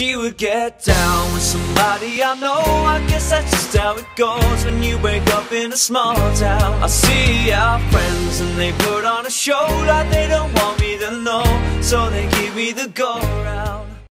she would get down with somebody I know. I guess that's just how it goes when you wake up in a small town. I see our friends and they put on a show like they don't